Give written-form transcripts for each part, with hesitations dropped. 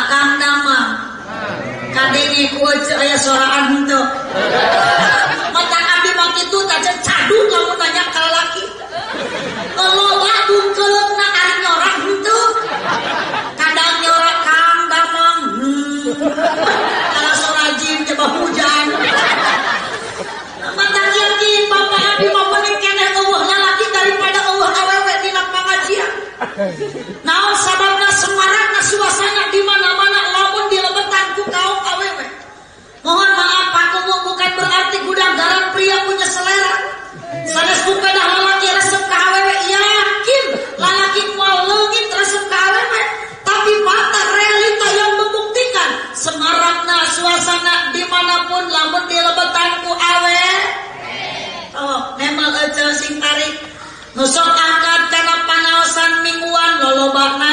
Akang damang kadenge ku aya soraan henteu mata abdi mah kitu teh cadung lamun tanya ka lalaki loba bungkeulna ari nyorak henteu kadang nyorak Kang damang kalau sorajin coba hujan mata yakin bapak abdi mah pengen keneh eueuh lalaki daripada eueuh awewe dina pangajian. Naon sababna semarakna suasana di mana-mana lamun dilebetan ku kaum awewe. Mohon maaf pakumu bukan berarti gudang garam pria punya selera. Sanes bukan lalaki resep ka awewe yakin lalaki moal leungit resep ka awewe, tapi mata realita yang membuktikan semarakna suasana dimanapun lamun dilebetan ku awewe. Oh, memang aja sing tarik nusok angkat kana panaosan mingguan lolobana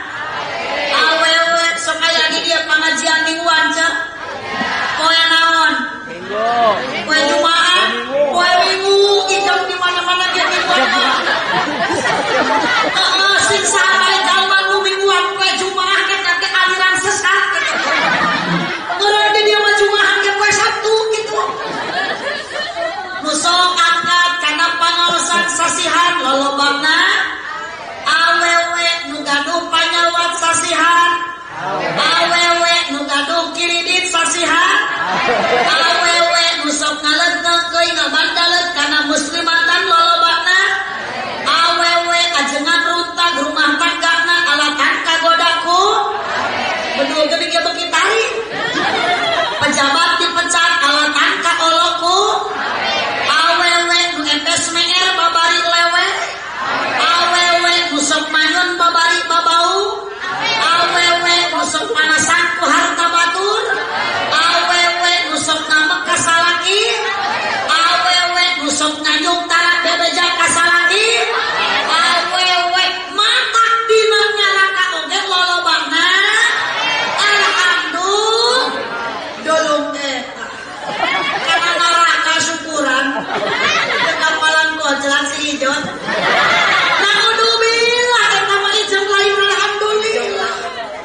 awewe sok aya di dia pengajian mingguan cek poe naon poe Jumaah poe Minggu idem di mana-mana dia mingguan sing sae jalma nu mingguan poe Jumaah eta teh aliran sesat ngeureun dia mah Jumaah ge poe Sabtu gitu nusok angkat kana pangaosan sasihan lolobana awewe nu gaduh panyawat sasihan awewe nu gaduh kiridit sasihan awewe nu sok ngaleungkeun ngabandaleut kana muslimatan lolobana awewe ajengan runtag rumah tanggana alatan kagodaku bedu geuning ge beuki tari pejabat dipecat alatan ka oloku awewe nu MSMR babari lewe awewe nu sok manyun babari babau awewe nu sok panasan ku harta batur awewe nu sok ngamek ka salaki awewe nu sok nganyung tara bebeja ka salaki awewe matak dina nyaraka oge lolobana alhamdulillah dolong eta kana neraka syukuran kapalan gojelan si Ijon naudzubillah eta mah Ijon lain alhamdulillah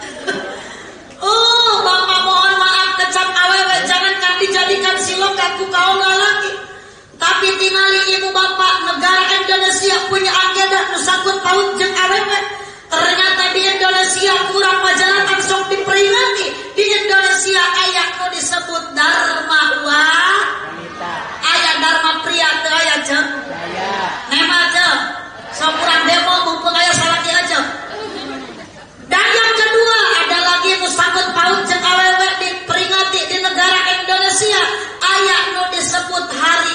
oh bapak mohon maaf kecap awewe jangankan dijadikan silokan ku kaum lalaki tapi tingali ibu bapak negara Indonesia punya agenda nu sangkut paut jeung awewe ternyata di Indonesia kurang majalatan sok diperingati di Indonesia aya nu disebut dharma wanita aya dharma pria teu aya ceuk nema ceuk sok urang demo mumpung aya salaki aja dan yang kedua ada lagi nu sangkut paut jeung awewe diperingati di negara Indonesia aya nu disebut hari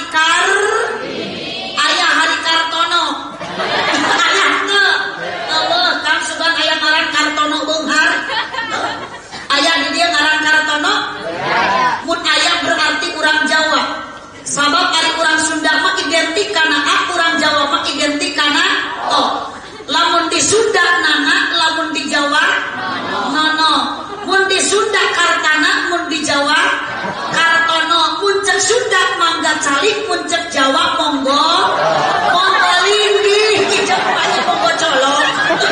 aya hari Kartono aya teu eueuh Kang sugan aya ngaran Kartono Beunghar aya di dia ngaran Kartono mun aya berarti urang Jawa sabab ari urang Sunda mah identik kana a urang Jawa mah identik kana o lamun di Sunda nana lamun di Jawa nono mun di Sunda Kartana mun di Jawa Kartono mun cek Sunda mangga calik mun cek Jawa monggo monggo linggih kijeng aya monggo colok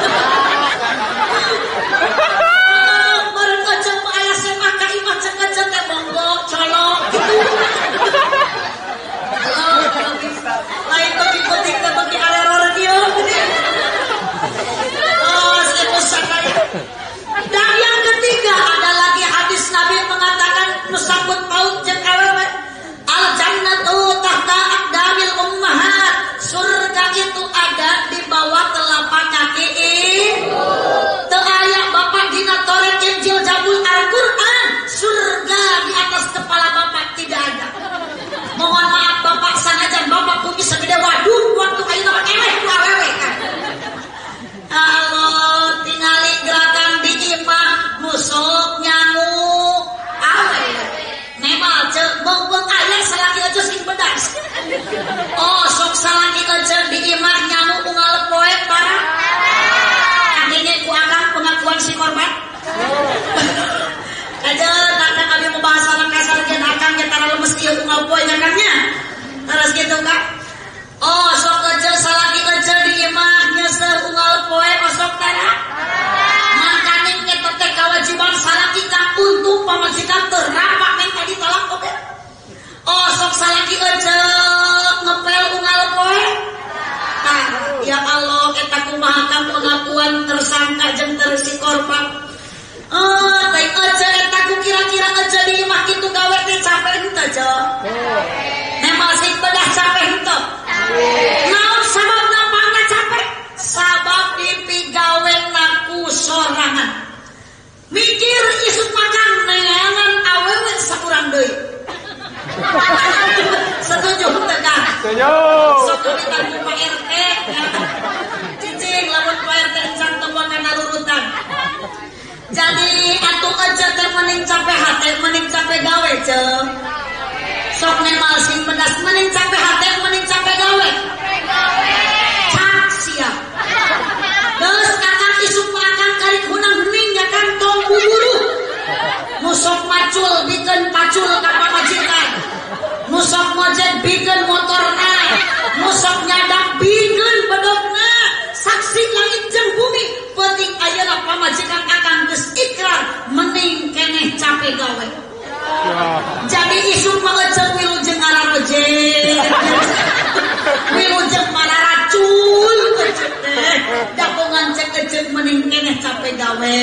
meureun eceng mah aya semak ka imah cek eceng teh monggo colok gitu lain bagi penting teh bagi areror kieu dan yang ketiga ada lagi hadis Nabi mengatakan nusangkut paut jeung awewe al jannatu tahta aqdamil ummahat surga itu ada di bawah telapak kaki teu aya bapak dina Taurat Injil Zabur Al-Qur'an surga di atas kepala bapak tidak ada mohon maaf bapak sanajan bapak kumis segede waduk waktu ayeuna mah eleh ku awewe kan Allah tingali gerakan di imah nusuk nyangu awewe nema ceuk beung aya salaki aja sing bedas oh sok salaki aja di imah nyangu unggal poe barang adenge ku akang pengakuan si korban aja tak kami membahas anak kasar gen akang ge tara lemes ieu unggal poe nyakangnya terus gitu kan oh sok aja salaki aja di imah nyeuseul unggal poe osok tara mangkaning eta teh kawajiban majikan terapak yang tadi tolak oke. Oh sok salaki aja ngepel unggal poe. Nah, ya Allah kita kumahakan pengakuan tersangka jeung si korban. Teh aja eta ku kira-kira aja di imah kitu gawe teh capek henteu aja. Memang sing bedah capek henteu. Naon sababna mangga capek? Sabab dipigaweuna ku sorangan. Mikir isuk makan neangan awewe sakurang deui. Setuju tegas. Setuju. Sok ditanggu Pak RT. Cicing lamun Pak RT encan tembongan narurutan. Jadi atuh aja teh mending capek hate mending capek gawe ceung. Sok nemal sing pedas mending capek hate mending capek gawe. Cak siap. Geus akang isuk makan kari hunang hening ya kan tong buburu. Musok macul bikeun pacul ka pamajikan. Musok mojek bikeun motorna. Musok nyadak bikeun bedogna. Saksi langit jeung bumi penting ayeuna pamajikan akang geus ikrar mending keneh capek gawe. Jadi isuk mah eceuk wilujeng araroje. Wilujeng mararacul eceuk teh. Dapungan cek mending keneh capek gawe.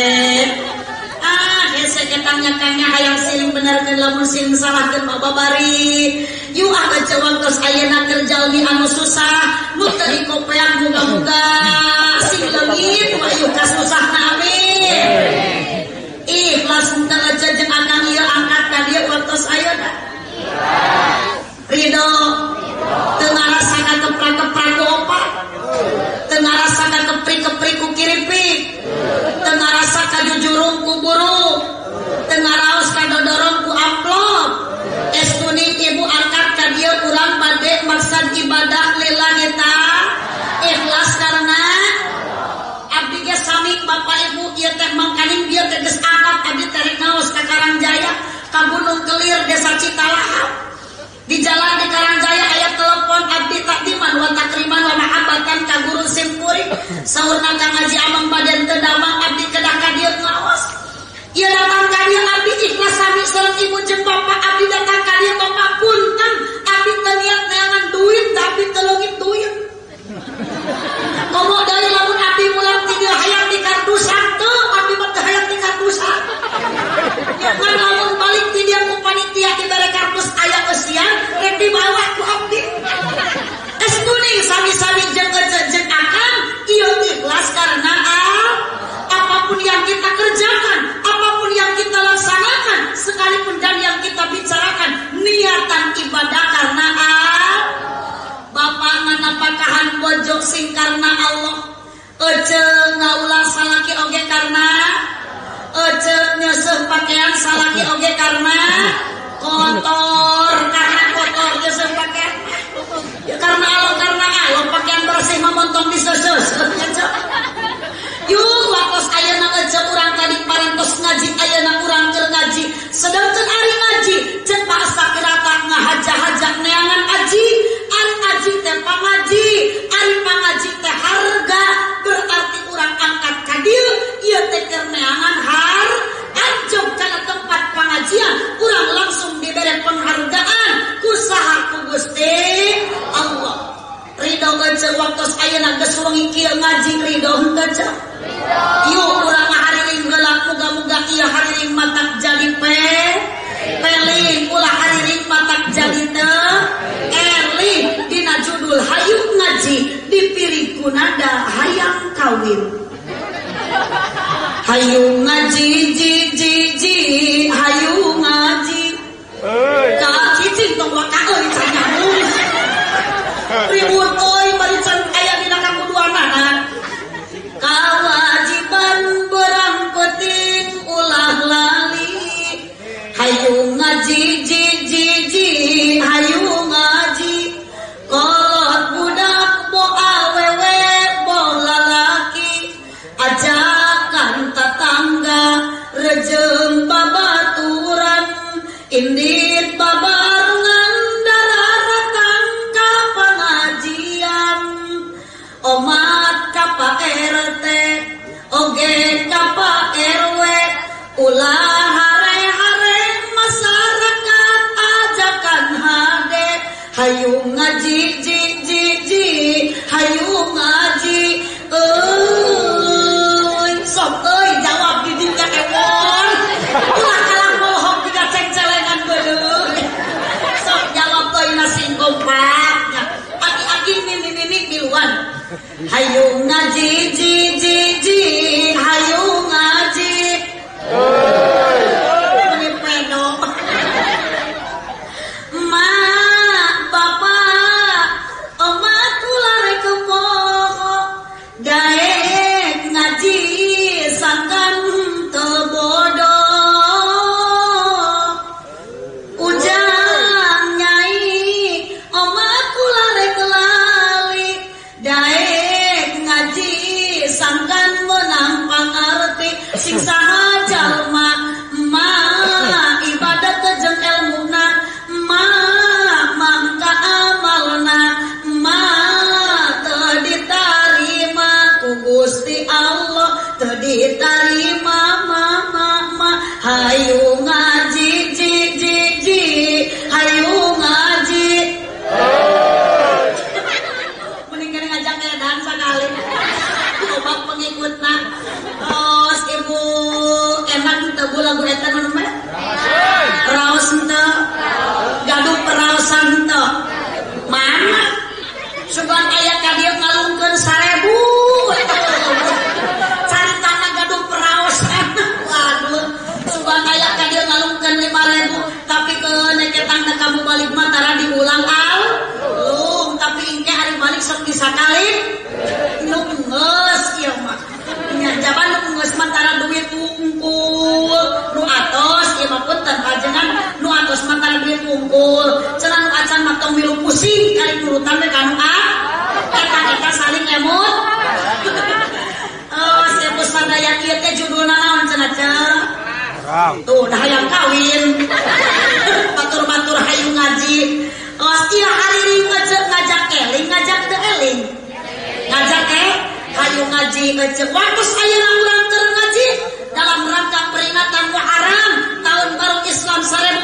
Hese ketanya-tanya hayang siling benerkeun lamun siling salahkeun mah babari. Yu aja waktos ayeuna keur jalmi anu susah, mun teu dikopeang muga-muga sing leungit mah yu kasusahna amin. Ikhlas teu aja jeung akang ieu angkat ka dieu waktos ayeuna. Ridho. Teu ngarasana keprak-keprak ku opat. Teu ngarasana keprik-keprik ku kiripik. Teu ngarasa ka jujurung ku guru. Teu ngaraos ka dodorong ku amplop. Estuni ibu angkat ka dieu urang bade maksud ibadah lillahi ta'ala. Ikhlas karena abdi ge sami bapak ibu ieu teh mangkaning dieu teh geus angkat abdi teh ngaos ka Karangjaya ka Gunung Kelir desa Citalahap. Di jalan di Karangjaya aya telepon abdi tak diman wa takriman wa mahabbatan ka guru simpuri. Saurna Kang Haji Amang badan teu damang abdi kedah ka dieu ngaos. Ieu datang ka dieu abdi ikhlas sami sareng ibu jeung bapak abdi datang ka dieu bapak punten abdi teu niat neangan duit tapi teu leungit duit. Komo dari lamun abdi mulang ti dieu hayang di kartusan teu abdi mah teu hayang di kartusan. Ya kan lamun balik ti dieu ku panitia dibere kartus aya eusian rek dibawa ku abdi. Estuni sami-sami jeung akang ieu ikhlas karena apapun yang kita kerjakan, apapun yang kita laksanakan, sekalipun dan yang kita bicarakan niatan ibadah karena Bapak nganapakahan bojo sing karena Allah. Ece ngaulah salaki oge karena ece nyeuseum pakaian salaki oge karena kotor nyeuseum pakaian. Ya karena Allah pakaian bersih memontong diseus. Yuk waktos ayeuna ece urang tadi parantos ngaji ayeuna urang keur ngaji sedangkeun ari ngaji ceuk Pak Sakirata ngahaja-haja neangan aji ari aji teh pamaji ari pangaji teh harga berarti urang angkat ka dieu ieu teh keur neangan har anjog kana tempat pangajian urang langsung dibere penghargaan ku saha ku Gusti Allah. Ridho ece waktos ayeuna geus wengi kieu ngaji ridho henteu ece. Yuk urang hariring heula muga-muga ieu hariring matak jadi peling ulah hariring matak jadi teu eling dina judul hayu ngaji dipilih ku nada hayang kawin. Hayu ngaji ji hayu ngaji. Ka cicing tong waka euy cenah nulis. Ribut euy bari can aya dina kakuduana. Kewajiban berang penting ulah lali. Hayu ngaji ji hayu ngaji. Kolot budak bo awewe bo lalaki. Ajakan tetangga rejem babaturan. Indit babarengan daratan ka pengajian. Omat ka Pak RT oge ka Pak RW ulah hare-hare hayu ngaji ji hayu ngaji sok jawab di dieu ewon ulah kalah bohong tiga ceng-celengan beuleuh sok jawab teuing nasi kompak aki-aki mimi miluan hayu ngaji ji hayu ngaji ini pedo ma bapak oma tulare kemoho daek ngaji sangkan tebodo ujang nyai oma tulare kelali daek ngaji sangkan menang pangarti sing saha jalma ma ibadat jeung elmuna ma mangka amalna ma teu ditarima ku Gusti Allah teu ditarima ma hayu ngaji ji hayu ngaji mending kene ngajak edan sakali obat pengikutna tos ibu enak teu lagu eta nu mah raos teu gaduh peraosan teu mana sugan aya ka dieu ngalungkeun 1000 caritana gaduh peraosan waduh sugan aya ka dieu ngalungkeun 5.000 tapi keun ketangna kamu balik mah tara diulang tapi engke hari balik sok disakali nu geus ieu mah nya jaban nu geus mah tara duit unggul nu atos ieu mah punten pajengan nu atos mah tara duit unggul cenah nu acan mah tong milu pusing kali nurutan teh kanu eta saling emut sebus sadaya kieu teh judulna naon cenah tuh dah hayang kawin batur-batur hayu ngaji ieu hari ngajak eling ngajak teu eling ngajak hayu ngaji waktu ayeuna urang keur ngaji dalam rangka peringatan Muharram tahun baru Islam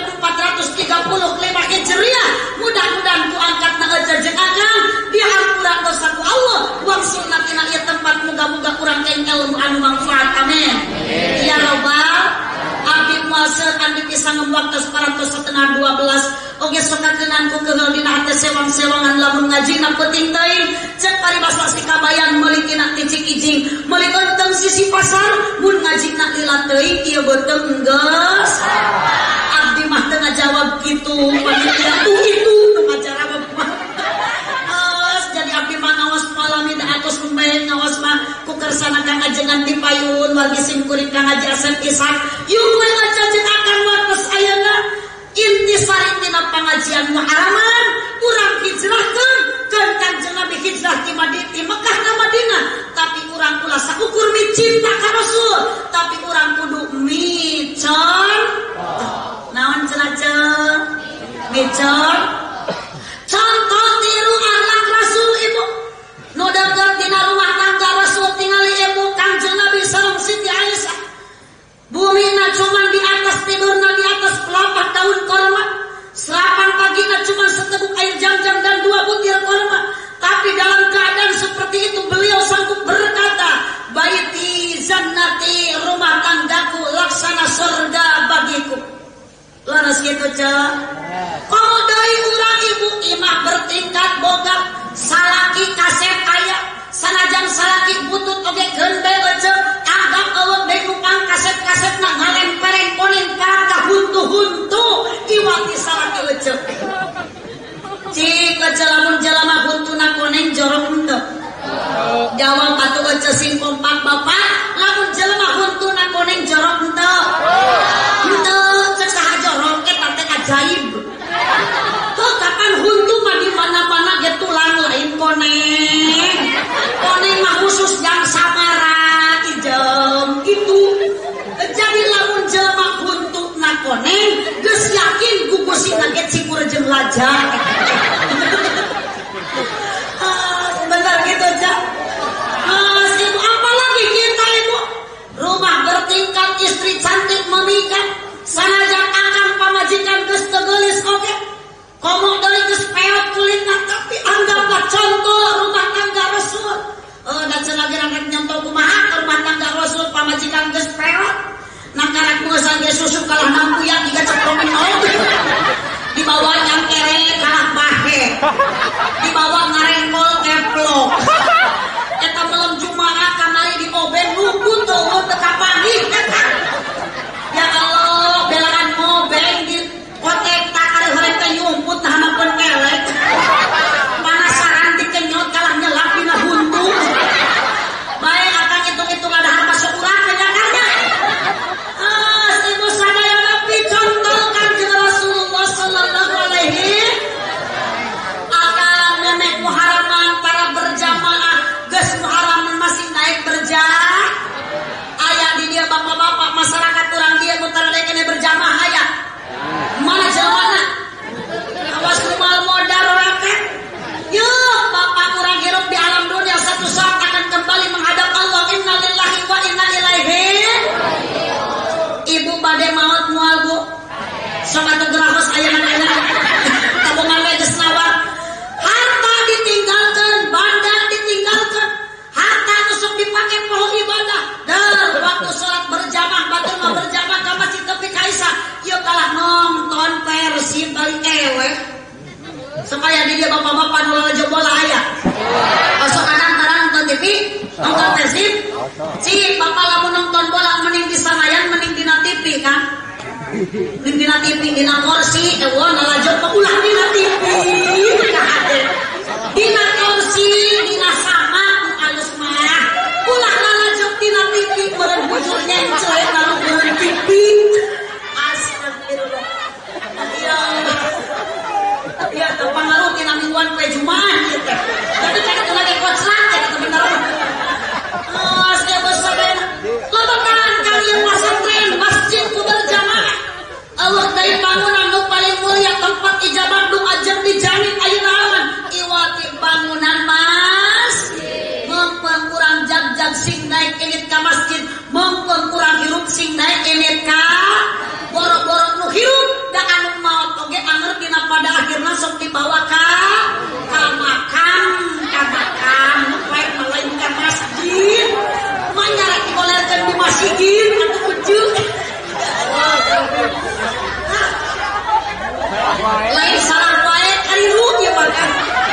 1435 Hijriah mudah-mudahan ku angkatna jeung akang dihampura dosa ku Allah uang sunnatina ieu tempat muga-muga urang teh ilmu anu manfaat amin ya rabbal abdi muasir andi pisang waktu separantos setengah 12 oge sokakeunaan ku keheul dina hate sewang-sewangan lamun ngajina penting teuing cek paribasa sikabayan meuli tina ticik ijing meuli euteung sisi pasar mun ngajina lila teuing ieu beuteung geus abdi mah teu ngajawab kitu panitia tuh itu nu ngajawab mah jadi abdi mah ngawas palami da atos lumbaheun ngawas mah ku kersana kang ajengan di payun wargi simkuring kang Haji Asep Ishak yuk we ngajajeun akan waktos ayeuna intisari tina pangajian Muharraman urang hijrahkeun keun Kanjeng Nabi hijrah ti Mekah ka Madinah tapi urang ulah saukur cinta ka Rasul tapi urang kudu micon naon cenah micon contoh tiru akhlak Rasul ibu nu deukeut dina rumah tangga Rasul tingali ibu Kanjeng Nabi sareng Siti Aisyah bumina cuman di atas tidurna di atas pelapak daun korma sarapan pagina cuma seteguk air jam-jam dan 2 butir korma tapi dalam keadaan seperti itu beliau sanggup berkata baiti jannati rumah tanggaku laksana surga bagiku laras gitu komo deui urang ibu imah bertingkat boga salaki kaset aya sanajan salaki butut oge gendel ece agak eueuh deui nupang kaset-kasetna ngalempereng ponin ka huntu-huntu iwati salaki ece cik ece lamun jelema huntuna koneng jorok henteu jawab atuh ece sing kompak bapak lamun jelema huntuna koneng jorok henteu cek saha jorok eta teh ajaib tuh kapan huntu mah di mana-mana ge tulang lain koneng mah khusus yang sabara ijem gitu jadi lamun jelema huntuna koneng geus yakin gugusina ge cikur jeung lajang benar gitu Cak ibu apalagi kita ibu rumah bertingkat istri cantik menikah sanajan akang pamajikan geus teu geulis oge komo deui geus peot kulit dia bapak-bapak masyarakat orang dia mutar lekene berjamaah aya. Mana jalanna? Awas kumal modal rakyat. Yo, bapak kurang hirup di alam dunia satu saat akan kembali menghadap Allah. Innalillahi wa inna ilaihi. Ibu bade maut moal bu. Sobat gerahos ayah-ayah. Tabungan geus nawar. Harta ditinggalkan, banda ditinggalkan. Harta tusuk dipakai poho ibadah. Dan waktu sholat berjamaah, batur mah berjamaah ka masjid tepi kaisa. Ieu kalah nonton Persib balik ewe. Supaya di dia bapak-bapak nu leujeuk bola aya. Masuk kadang-kadang nonton TV, nonton Persib. Si bapak lamun nonton bola mending di sangayan mending dina TV kan. Mending dina TV dina kursi eueuh nalajeur ulah dina TV. Dina kursi dina sama alus mah. Ulah nalajeur dina TV meureun bujur nyencel kalau meureun TV. Astagfirullah. Ya, terpengaruh tina mingguan kue Jumat gitu. Tapi kan itu lagi koclak ya itu bener. Saya bersabar. Lebaran kalian pesantren masjid ku berjamaah. Allah dari bangunan nu paling mulia tempat ijabah doa jeung dijamin ayeuna aman. Iwati bangunan masjid. Mengpeng kurang jag-jag sing naik enit ka masjid. Mengpeng kurang hirup sing naik enit ka boro-boro nu hirup da anu maot oge anger dina pada akhirna sok dibawa ka makam baik malain ka masjid manyara digolerkeun di masjid atuh ujug lain salah wae kariru ieu mah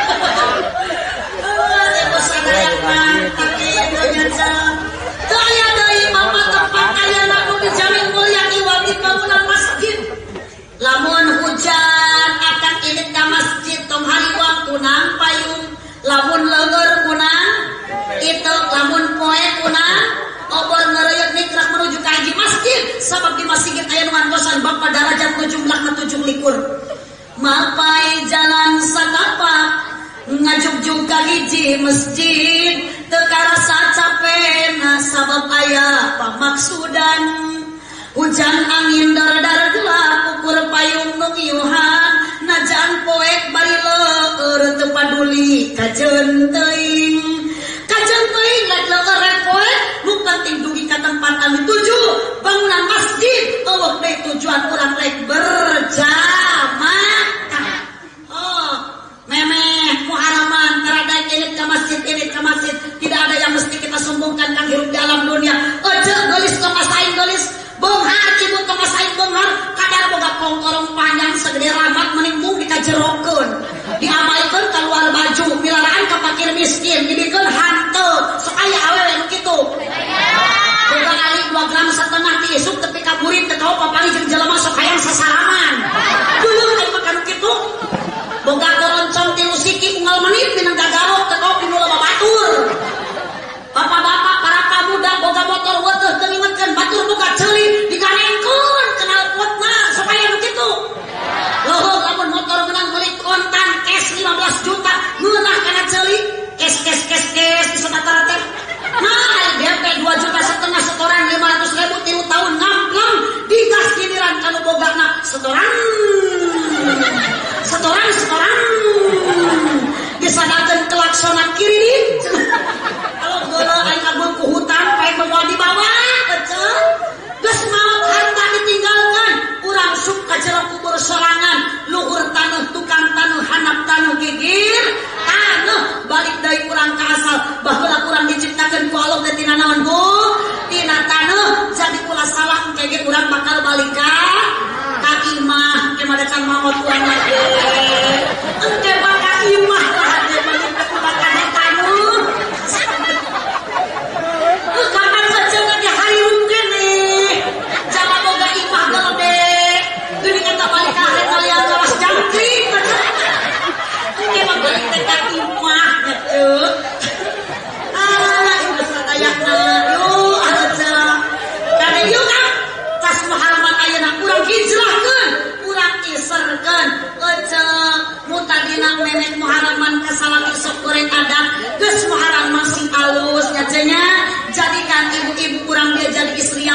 eta sadaya mantap Indonesia teu aya deui mama tempat ayeuna nu dijamin mulia iwati bangunan masjid. Lamun hujan akan irit ka masjid tong hari waktu nang payung. Lamun leungeur kunang itu lamun poe kunang obor ngeureuyeuk nikrak menuju ka haji masjid sabab di masjid aya nu nganggosan bab darajat nu jumlahna 17. Mapai jalan sakapak ngajuk-juk ka hiji masjid teu karasa capena sabab aya pamaksudan. Hujan angin dar-dar gelap ukur payung nu iuhan najan poek bari leur teu paduli kajeun teuing rek leur poek nu penting dugi ka tempat anu tuju bangunan masjid eueuh deui tujuan urang rek berjamaah. Oh memeh muharaman karada enit ka masjid tidak ada yang mesti kita sombongkan kang hirup di alam dunia. Ojo gelis tong asain gelis bonghar cibut tong asain bonghar kadar boga pongkorong panjang segede ramat mending mung dikajerokeun diamalkeun keluar baju milaraan ka fakir miskin dibikeun hanteu sok aya awewe nu kitu boga ali 2 gram setengah ti isuk tepi ka burit teu kawa papali jeung jelema sok hayang sasaraman dulur teh makan kitu boga koroncong 3 siki unggal menit minang gagarok teu kawa pinu loba batur. Bapak-bapak para pemuda boga motor weuteus teu ngingetkeun batur boga ceuli digarengkeun kenal potna supaya nu kitu. Loh lamun motor menang beli kontan cash 15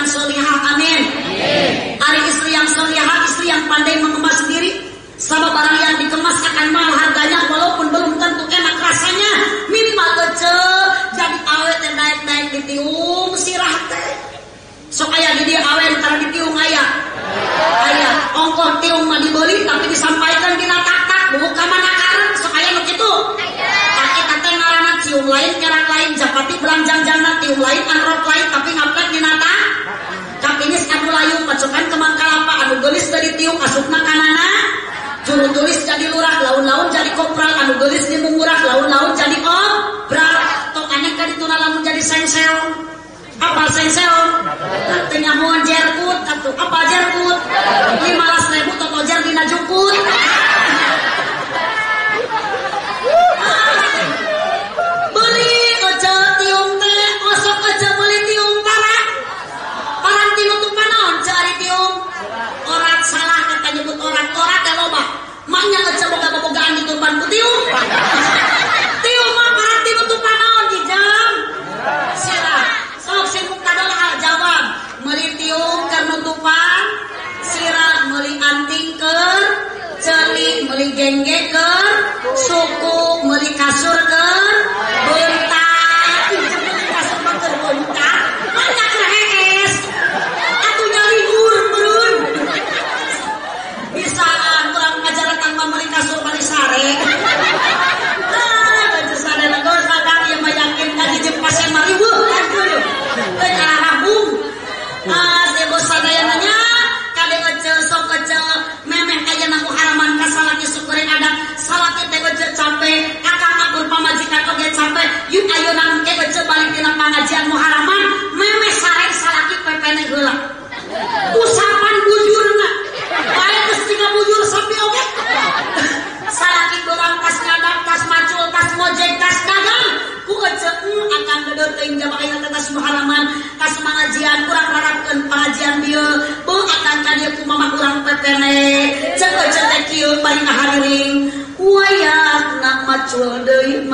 yang solihah, amin. Ari istri yang solihah, istri yang pandai mengemas diri. Sama barang yang dikemas akan mahal harganya, walaupun belum tentu enak rasanya. Minimal kece jadi awet dan naik-naik ditiung sirah teh. Sok aya di dia awet karena ditiung aya. Ongkos tiung mah dibeli tapi disampaikan dina takak buka mana kareng sok aya nu kitu. Tapi teh ngaranna cium lain kerang lain japati belanjang-jangna tiung lain anrok lain tapi ngapet dina tak. Kapinis anu layung pacokan ke Mangkalapa anu geulis dari tiung asupna kanana. Juru tulis jadi lurah, laun-laun jadi kopral, anu geulis di mungurah, laun-laun jadi obral. Tok aneh ka dituna lamun jadi sengseon. Apa sengseon? Teu nyamuan jerkut atuh. Apa jerkut? 15.000 toto jer dina jukut. Beli aja tiung teh, osok aja beli tiung parang. Parang tinutupan naon cari tiung. Orat salah kata nyebut orat teh loba. Maknya aja boga-bogaan ditutupan ku tiung. Tiung mah parang tinutupan naon dijam. Sila, sok sing kadalah jawab. Meuli tiung keur nutupan, sirah meuli anting keur, ceuli meuli gengge keur, suku meuli kasur keur, bentak. Kasur mah keur bentak. Maknya krees. Atuh nyari gur-gur. Bisaan urang ngajaretan mah meuli kasur bari sare. Geus sare legor sadang ieu mah yakin ka hiji pasien mah riweuh atuh. Teu arabung. Sebo sadayananya kade ece sok ece memeh ayeuna muharaman ka salaki syukurin adat salaki teh ece capek akang akur pamajikan oge capek yuk ayeuna engke ece balik dina pangajian muharaman memeh sare salaki pepene heula usapan bujurna bae geus tinggal bujur sapi oge salaki kurang tas ngadap tas macul tas ngojek tas dagang ku ece akan gedeur teuing jamaah ayeuna tas muharaman tas pengajian kurang harapkeun pengajian dieu beu akan ka dieu ku mama urang pepene ceuk ece teh kieu bari ngahariring wayahna macul deui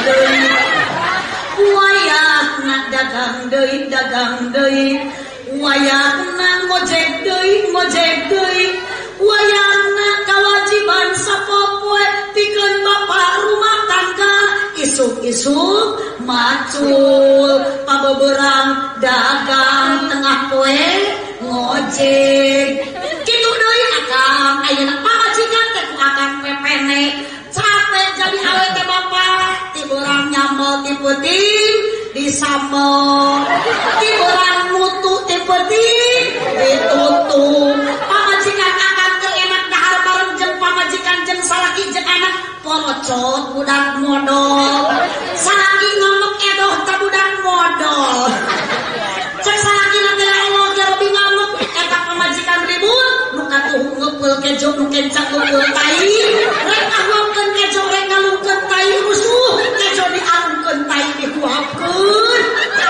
wayahna dagang deui wayahna ngojek deui wayahna kawajiban sapopoe pikeun bapak rumah tangga isuk-isuk macul pabeberang dagang tengah poe ngojek kitu deui akang ayeuna pamajikan teh ku akang pepene capek jadi awet teh bapak ti urang nyambel ti peuting disambel ti urang mutu ti peuting ditutu pamajikan akang teu enak dahar bareng jeung pamajikan jeung salaki jeung anak porocot budak modal salaki ngomong edoh ta budak modal cek salaki na teh Allah ge lebih ngamuk eta pamajikan ribut nu katuh ngeupel kejo nu kencang ngeupel tai rek ahwapkeun kejo rek ngalungkeun tai rusuh kejo dialungkeun tai dihuapkeun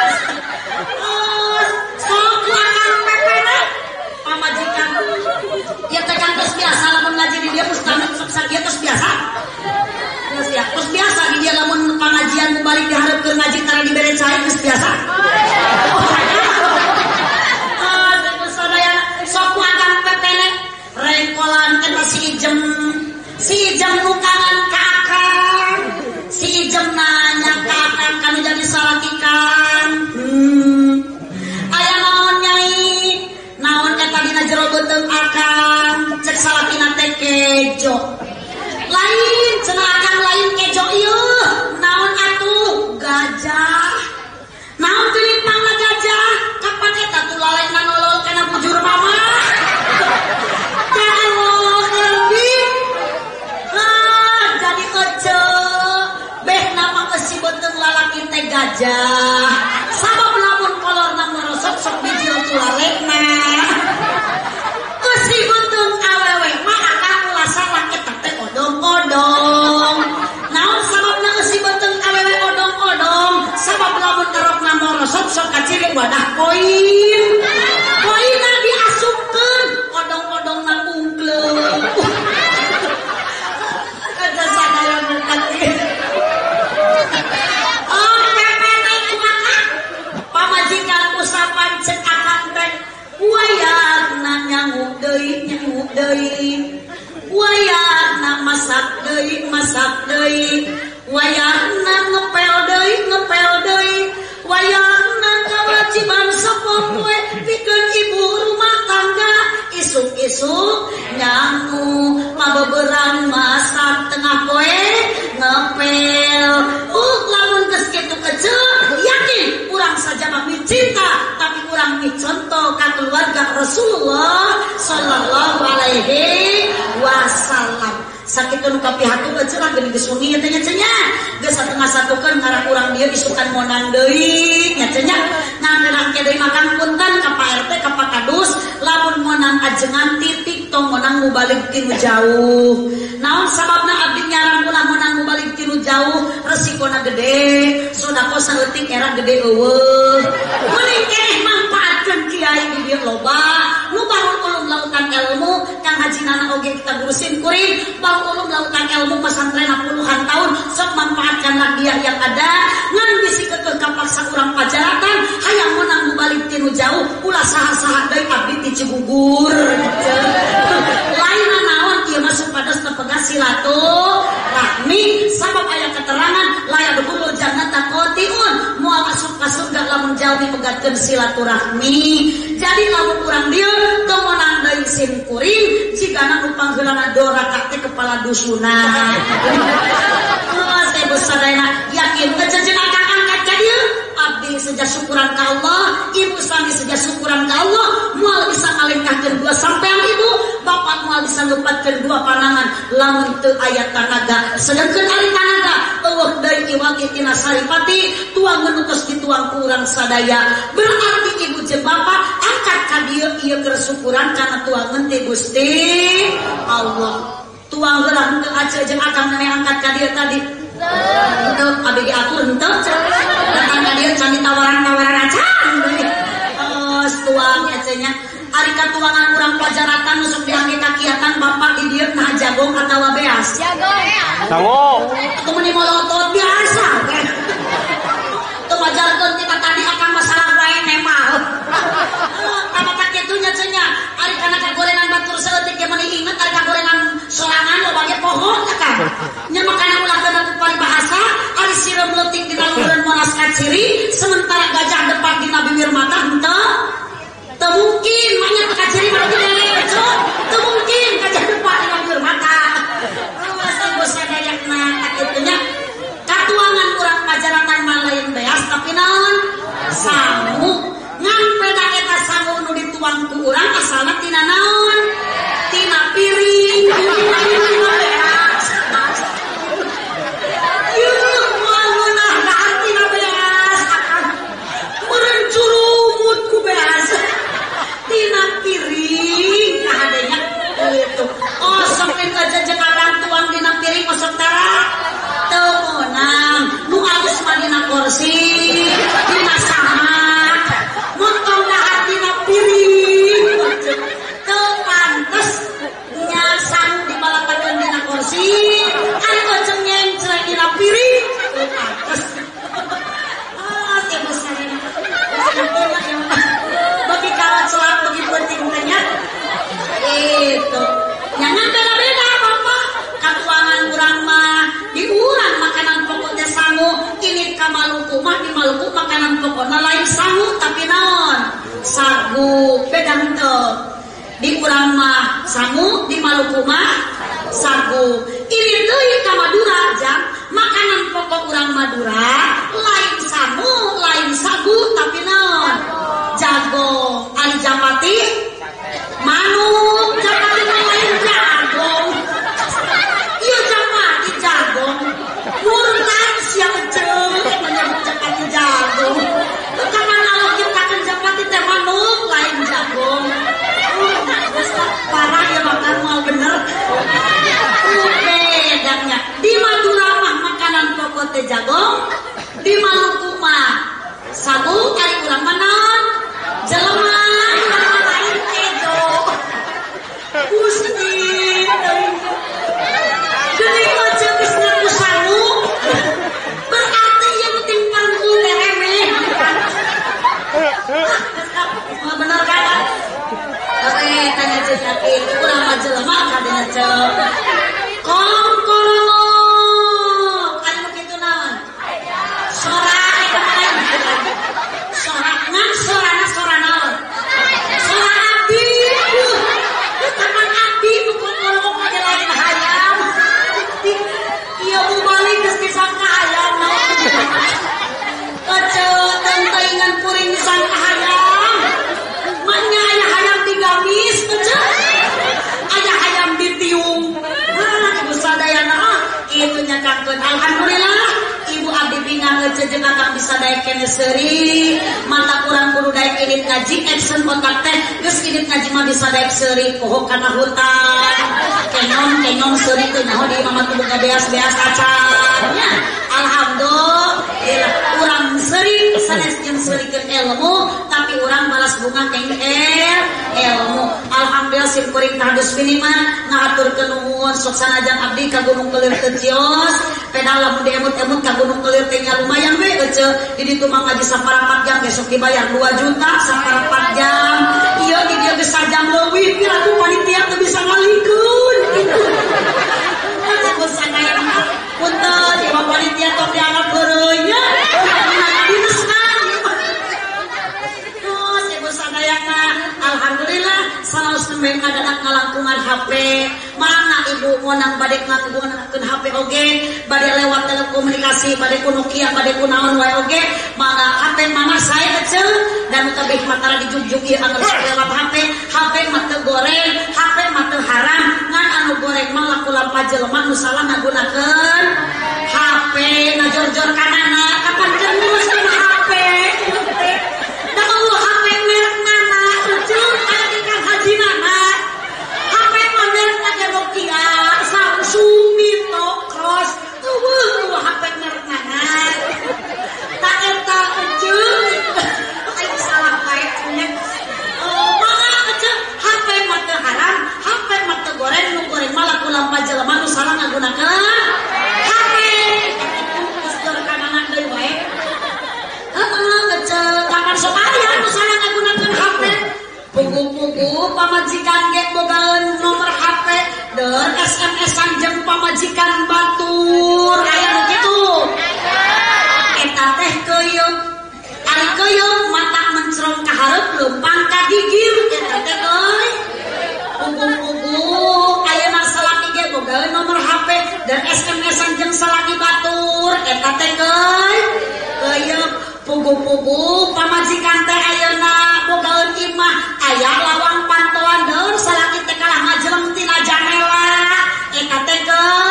sok akang pepene pamajikan ieu teh kan geus biasa lamun ngaji di dieu mustamid sok sakieu geus biasa. Terus biasa di dia lamun pengajian balik diharapkeun ngaji tara dibere cai geus biasa. Sadaya sok akang pepene rengkolan kana si ijem nukangan ka akang. Si ijem nanya ka akang kanu jadi salakikan. Aya naon nyai? Naon eta dina jero beuteung akang? Cek salakina teh kejo. Lain cenah akang lain kejo ieu naon atuh gajah naon pilih mangga gajah kapan eta tulalena nolol kana bujur mama ya Allah lebih jadi ece beh nama geus beuteung lalaki teh gajah sabab lamun kolorna merosot sok dijieun tulalena geus beuteung awewe mah akang ulah salah eta teh odong-odong naon sababna geus beuteung awewe odong-odong sabab lamun erokna morosot sok kaciri wadah koin koinna diasupkeun odong-odongna ungkleung kada sadaya berkat pepene ku akang pamajikan usapan cek akang teh deui nyangu deui wayahna masak deui wayahna ngepel deui wayahna kewajiban sapopoe pikeun ibu rumah tangga isuk-isuk nyangu mabeberan masak tengah poe ngepel lamun geus kitu kecil yakin urang saja mah cinta tapi urang mi contoh ka keluarga Rasulullah sallallahu alaihi wasallam sakitu nu kapihatu cenah geuning geus wengi teh nya cenah geus satengah satukeun ngaran urang dieu isukan monang deui nya cenah nganterang ke deui makan punten ka Pak RT ka Pak Kadus lamun monang ajengan titik tong monang mubalik tinu jauh naon sababna abdi nyaran ulah monang mubalik tinu jauh resikona gede sodako saeutik era gede eueuh meuning keneh manfaatkeun kiai di dieu loba nu baru ulum lautan ilmu kang hajinana oge kita gurusin kuring ulum lautan ilmu pesantren puluhan tahun sok manfaatkanlah dia yang ada ngan bisi kekeun kapaksa urang pajaratan hayang menang balik tinu jauh ulah saha-saha deui abdi ti Cigugur lain naon ieu mah supados tepegah silaturahmi sabab aya keterangan layak dulu jannata qatiun moal asup ka surga lamun jalmi pegatkeun silaturahmi jadi lamun urang dieu teu meunang deui sim kuring jigana nu panggeulana doraka teh kepala dusunna teh besadayana yakin kejejeun akan angkat ka dieu abdi seja syukuran ka Allah ibu sami seja syukuran ka Allah moal bisa ngalengkahkeun dua sampean ibu bapak moal bisa ngepatkeun dua panangan lamun teu aya tanaga sedengkeun ari tanaga eueuh deui iwati tina saripati tuang menutus dituang ku urang sadaya berarti ibu jeung bapak angkat ka dieu ieu keur syukuran kana tuangeun ti Gusti Allah tuang geura henteu aceu jeung akang nane angkat ka dieu tadi henteu abdi atur henteu datang ka dieu can ditawaran-tawaran acan tuang nya ari katuangan urang pajaratan nusuk diangge kakiatan bapak di dieu nah jagong atawa beas jagong atuh meuni molotot biasa teu majarkeun tina tadi akan masalah wae memang kana kitu nya cenah ari kana kagorengan batur saeutik ge meuni inget ari kagorengan sorangan lo bage pohon kan nya makana ulah teu paribahasa ari sireum leutik dina luhureun Monas Kaciri sementara gajah depak dina bibir mata henteu teu mungkin manya kaciri mah gede teu mungkin gajah depak dina bibir mata awas ibu sadayana kitu nya katuangan urang pajaratan mah lain beas tapi naon sangu ngan peda eta sangu nu dituang ku urang asalna tina naon tina piring tina piring kahadenya gitu oh sampeun aja jeung arang tuang dina piring masuk tara teu meunang nu alus mah dina kursi dina sahat montong dahar dina piring teu pantes nyasan dibalatakeun dina kursi ari ojeng nyencreng dina piring teu pantes teh besarna bagi karat selat bagi penting tanya itu yang beda-beda bapak katuangan urang mah di urang makanan pokoknya sangu ini ka Maluku mah di Maluku makanan pokoknya lain sangu tapi naon sagu beda henteu di urang mah sangu di Maluku mah sagu ini deui ka Madura jang makanan pokok urang Madura lain sangu lain sagu tapi naon jagong ari Japati manuk Japati lain jagong ieu Japati jagong murtan sia eceung menyebut Japati jagong kamana Allah ciptakeun Japati teh manuk lain jagong parah ya makan mau bener bedanya di Madura mah makanan pokok teh jagong di Maluku mah sagu kali urang mana jelema lain kejo kecil. Kolong anu kitu naon? Sorak kemarin. Sorak ngan sora naon? Sora abdi. Kapan abdi bukan kolong aja lain hayam. Iya mau balik geus disangka hayam naon. Kecil tenteingan puring disangka hayam. Manya aya hayam digamis kecil. Aya hayam ditiung. Ibu sadayana kitu nyakakeun. Alhamdulillah ibu abdi bingang jeung akang bisa daek kene seuri. Mata kurang kudu daek idit ngaji action otak teh geus idit ngaji mah bisa daek seuri poho kana hutan. Kenyong seuri teh naho di mama tuh boga beas-beas acan. Alhamdulillah urang seuri sanes jeung seurikeun ilmu tapi urang balas bunga keng ilmu. Alhamdulillah sim kuring tahadus minimal ngaturkeun nuhun sok sanajan abdi ka Gunung Kelir teu cios pedal lamun diemut-emut ka Gunung Kelir teh nya lumayan we euceul di ditu mah ngaji saparapat jam besok dibayar 2 juta saparapat jam ieu di dieu geus sajam leuwih piraku panitia teu bisa ngalikeun kitu aku sadaya punten ieu panitia tos dianggap heureuy nya dinesna sadayana alhamdulillah salaos nembe adanak ngalangkungan HP mana ibu monang bade ngagunakeun HP oge bade lewat telekomunikasi bade ku Nokia bade ku naon wae oge mana HP mama saya kecil dan kabeh matara dijujug ieu anggar lewat HP mah teu goreng HP mah teu haram ngan anu goreng mah laku lampa jelema nu salah ngagunakeun HP ngajor-jor kanana kapan keur nguruskeun HP da Allah HP merek nana lucu ada Kang Haji nana HP merek ada Nokia Samsung Mito Cross HP merek nana tak eta lucu ayo salah bae nya mana aja HP mah teu haram HP mah teu goreng nu goreng mah laku lampa jelema nu salah ngagunakeun HP geus kanana deui wae kamar sobarian nu salah ngagunakeun HP pugu-pugu pamajikan ge bogaeun nomor HP dan SMS-an jeung pamajikan batur aya nu kitu eta teh keuyeum ari keuyeum mata mencrong ka hareup leumpang ka gigir eta teh euy pugu-pugu ayeuna salaki ge bogaeun nomor HP dan SMS-an jeung salaki batur eta teh keuyeum pugu-pugu pamajikan teh ayeuna bogaeun imah aya lawang pantoan deur salaki teh kalah ngajelem tina janela eta teh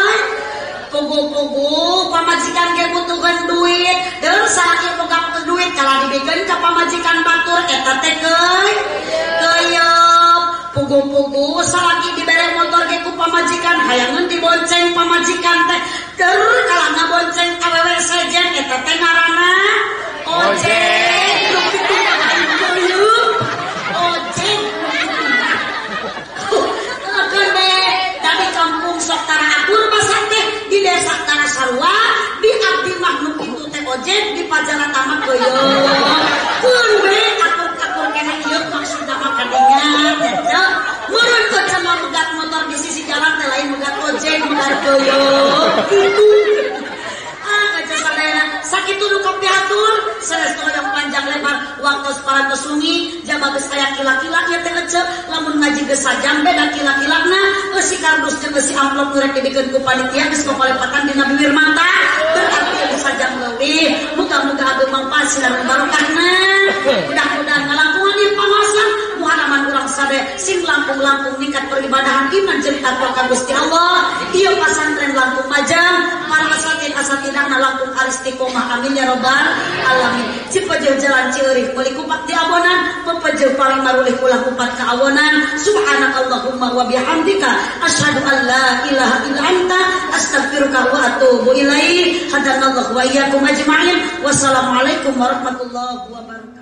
pugu-pugu pamajikan ge butuhkeun duit deur salaki boga duit kalah dibikeun ka pamajikan batur eta teh keuyeum pugu-pugu salaki dibere motor ge ku pamajikan hayangeun dibonceng pamajikan teh deur kalah ngabonceng awewe sejen eta teh ngaranna ojek ojek dari kampung sok tara akur basa teh di desa tara sarua di abdi mah nu kitu teh ojek di pajana tamat keuyeum kun we akur kene ieu maksudna mah kadinya meureun teh cenah megat motor di sisi jalan teh lain megat ojek megat keuyeum kitu sakitu nu kapiatur sanes yang panjang lebar waktu parantos sungi jaba geus aya kila-kila ieu teh ece lamun ngaji geus sajam beda kila-kilana si kardus jeung si amplop nu rek dibikeun ku panitia geus kapalepatan dina bibir mata berarti geus sajam leuwih muga-muga abdi mangpaat silareun barokahna mudah-mudahan ngalangkungan ieu pangaosan muharaman urang sade sing langkung-langkung ningkat peribadahan iman jeung takwa ka Gusti Allah ieu pasantren Langkung Majang para asatidna langkung aristiqomah amin ya rabbal alamin cipeujeul jalan cieurik meuli kupat di abonan pepeujeul paling marulih ulah kupat ka awonan subhanakallahumma wa bihamdika asyhadu an la ilaha illa anta astaghfiruka wa atubu ilaik hadanallahu wa iyyakum ajma'in wassalamualaikum warahmatullahi wabarakatuh.